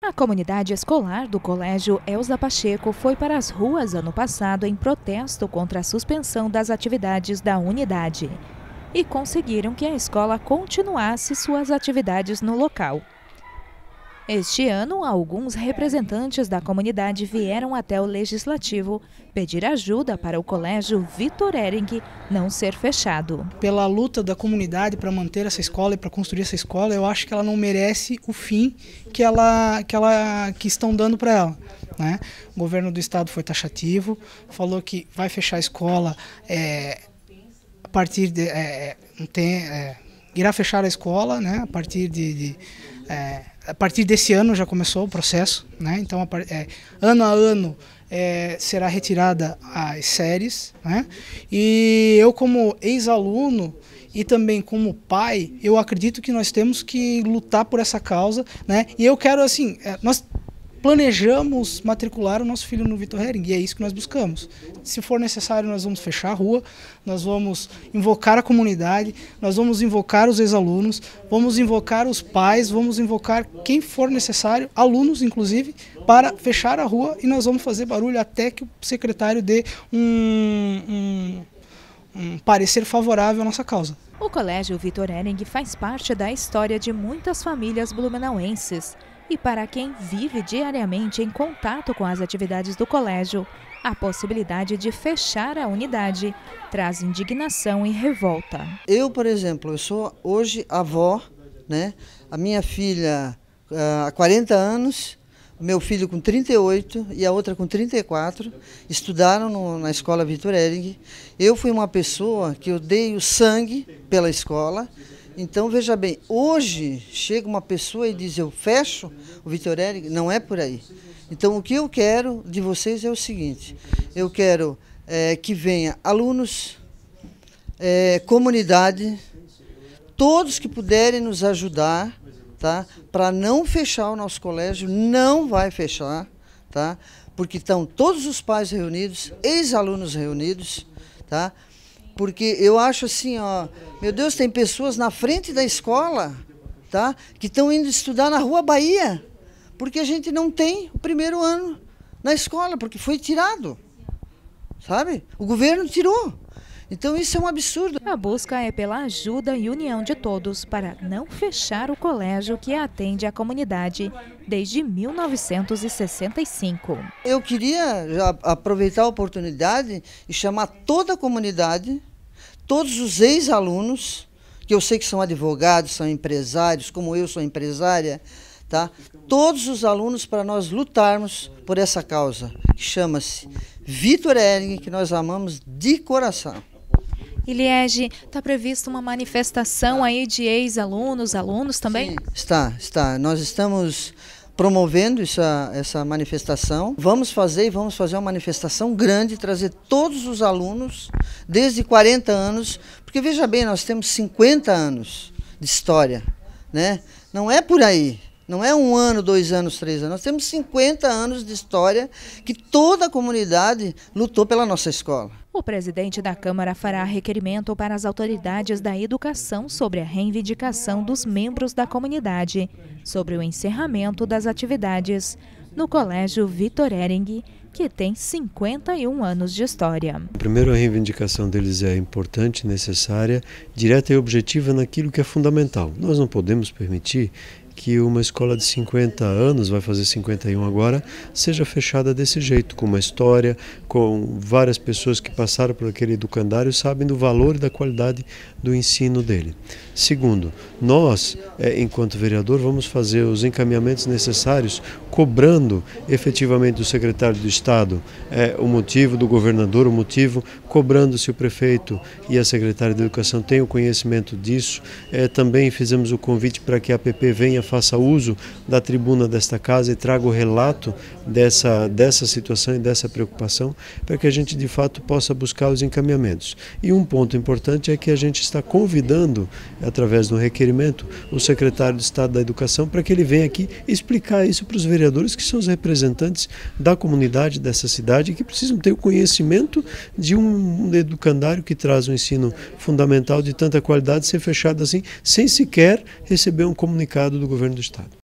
A comunidade escolar do Colégio Elza Pacheco foi para as ruas ano passado em protesto contra a suspensão das atividades da unidade e conseguiram que a escola continuasse suas atividades no local. Este ano, alguns representantes da comunidade vieram até o Legislativo pedir ajuda para o Colégio Vitor Hering não ser fechado. Pela luta da comunidade para manter essa escola e para construir essa escola, eu acho que ela não merece o fim que estão dando para ela, né? O governo do estado foi taxativo, falou que vai fechar a escola a partir de irá fechar a escola, né? A partir desse ano já começou o processo, né? Então ano a ano será retirada as séries, né? E eu, como ex-aluno e também como pai, eu acredito que nós temos que lutar por essa causa, né? E eu quero, assim, nós planejamos matricular o nosso filho no Vitor Hering, e é isso que nós buscamos. Se for necessário, nós vamos fechar a rua, nós vamos invocar a comunidade, nós vamos invocar os ex-alunos, vamos invocar os pais, vamos invocar quem for necessário, alunos inclusive, para fechar a rua, e nós vamos fazer barulho até que o secretário dê um parecer favorável à nossa causa. O Colégio Vitor Hering faz parte da história de muitas famílias blumenauenses. E para quem vive diariamente em contato com as atividades do colégio, a possibilidade de fechar a unidade traz indignação e revolta. Eu, por exemplo, eu sou hoje avó, né? A minha filha há 40 anos, meu filho com 38 e a outra com 34, estudaram na escola Vitor Hering. Eu fui uma pessoa que eu dei o sangue pela escola. Então, veja bem, hoje chega uma pessoa e diz, eu fecho o Vitor Hering, não é por aí. Então, o que eu quero de vocês é o seguinte, eu quero que venha alunos, comunidade, todos que puderem nos ajudar, tá? Para não fechar o nosso colégio, não vai fechar, tá? Porque estão todos os pais reunidos, ex-alunos reunidos, tá? Porque eu acho assim, ó, meu Deus, tem pessoas na frente da escola, tá, que estão indo estudar na Rua Bahia, porque a gente não tem o primeiro ano na escola, porque foi tirado, sabe? O governo tirou. Então isso é um absurdo. A busca é pela ajuda e união de todos para não fechar o colégio que atende a comunidade desde 1965. Eu queria já aproveitar a oportunidade e chamar toda a comunidade, todos os ex-alunos, que eu sei que são advogados, são empresários, como eu sou empresária, tá? Todos os alunos para nós lutarmos por essa causa, que chama-se Vitor Hering, que nós amamos de coração. Iliege, está prevista uma manifestação aí de ex-alunos, alunos também? Sim, está. Nós estamos promovendo essa manifestação. Vamos fazer uma manifestação grande, trazer todos os alunos, desde 40 anos, porque veja bem, nós temos 50 anos de história, né? Não é por aí. Não é 1 ano, 2 anos, 3 anos. Nós temos 50 anos de história que toda a comunidade lutou pela nossa escola. O presidente da Câmara fará requerimento para as autoridades da educação sobre a reivindicação dos membros da comunidade sobre o encerramento das atividades no Colégio Vitor Hering, que tem 51 anos de história. Primeiro, a reivindicação deles é importante, necessária, direta e objetiva naquilo que é fundamental. Nós não podemos permitir que uma escola de 50 anos, vai fazer 51 agora, seja fechada desse jeito, com uma história, com várias pessoas que passaram por aquele educandário sabem do valor e da qualidade do ensino dele. Segundo, nós, enquanto vereador, vamos fazer os encaminhamentos necessários, cobrando efetivamente do secretário do Estado o motivo, do governador o motivo, cobrando se o prefeito e a secretária de Educação têm o conhecimento disso. Também fizemos o convite para que a APP venha, faça uso da tribuna desta casa e traga o relato dessa situação e dessa preocupação, para que a gente de fato possa buscar os encaminhamentos. E um ponto importante é que a gente está convidando, através do requerimento, o secretário de Estado da Educação para que ele venha aqui explicar isso para os vereadores, que são os representantes da comunidade dessa cidade e que precisam ter o conhecimento de um educandário que traz um ensino fundamental de tanta qualidade ser fechado assim, sem sequer receber um comunicado do governo do Estado.